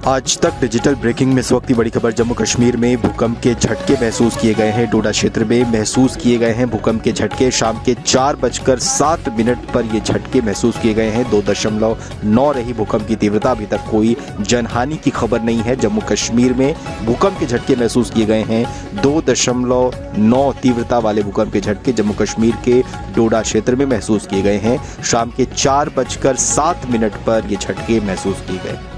आज तक digital breaking में इस वक्त की बड़ी खबर। जम्मू कश्मीर में भूकंप के झटके महसूस किए गए हैं। डोडा क्षेत्र में महसूस किए गए हैं भूकंप के झटके। शाम के 4:07 पर ये झटके महसूस किए गए हैं। 2.9 रही भूकंप की तीव्रता। अभी तक कोई जनहानि की खबर नहीं है। जम्मू कश्मीर में भूकंप के झटके महसूस किए गए हैं। 2.9 तीव्रता वाले भूकंप के झटके जम्मू कश्मीर के डोडा क्षेत्र में महसूस किए गए हैं। शाम के 4:07 पर ये झटके महसूस किए गए।